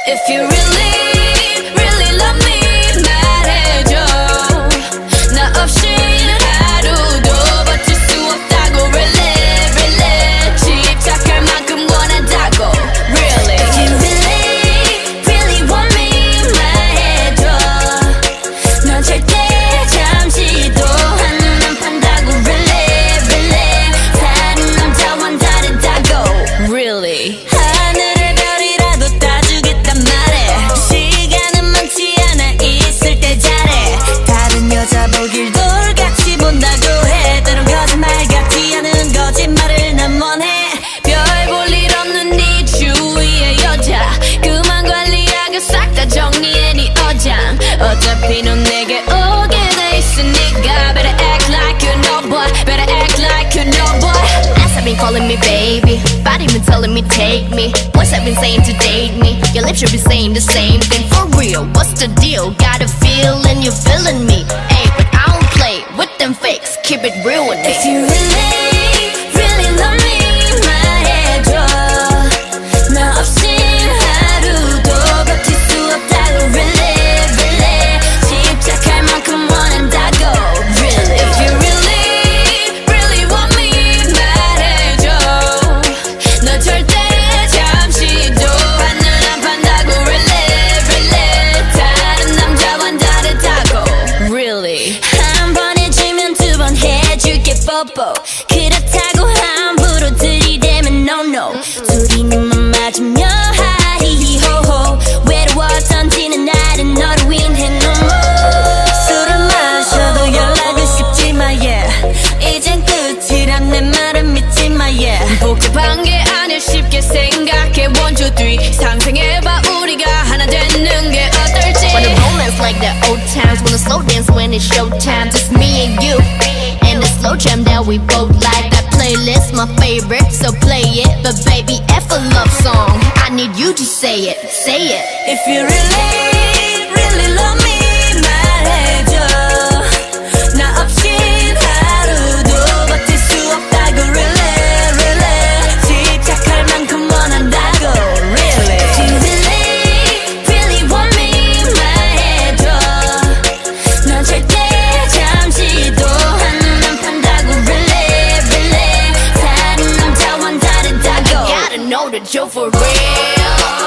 If you really, really love me 말해줘. 나 없이 하루도 버틸 수 없다고 really, really. 집착할 만큼 원한다고 really. If you really, really want me 말해줘. 넌 절대 잠시도 한눈 안 판다고 really, really. 다른 남자와는 다르다고 really. 보길 돌같이 본다고 해. 때론 거짓말 같지 않은 거짓말을 난 원해. 별 볼 일 없는 네 주위의 여자 그만 관리하고 싹 다 정리해 네 어장. 어차피 넌 내게 오게 돼 있으니까 Better act like you know boy. Better act like you know boy. As I've been calling me baby, body been telling me take me. Voice I've been saying to date me. Your lips should be saying the same thing. For real, what's the deal? Got a feeling you're feeling me. With them fakes, keep it real with me. If you really, really love me 말해줘. 나 없인 하루도 버틸 수 없다고 really, really. 집착할 만큼 원한다고 really. If you really, really want me 말해줘. 너 절대 잠시도 한눈 안 판다고 really, really. 다른 남자와는 다르다고 really. 해줄게 뽀뽀. 그렇다고 함부로 들이대면 no no. 둘이 눈만 맞으며 하히히호호. 외로웠던 지난 날은 너를 위해 no more. 술을 마셔도 연락은 쉽지마 yeah. 이젠 끝이란 내 말은 믿지마 yeah. 복잡한 게 아닐 쉽게 생각해 1, 2, 3 상상해봐 우리가 하나 되는 게 어떨지. Wanna romance like the old times. Wanna slow dance when it's showtime. Just me and you and the slow jam that we both like. That playlist my favorite, so play it. But baby, F a love song, I need you to say it, say it. If you really, really love me 말해줘. 나 없인 하루도 버틸 수 없다고 really, really. 집착할 만큼 원한다고 really. If you really, really want me 말해줘. 넌 절대 잠시도 know that you're for real.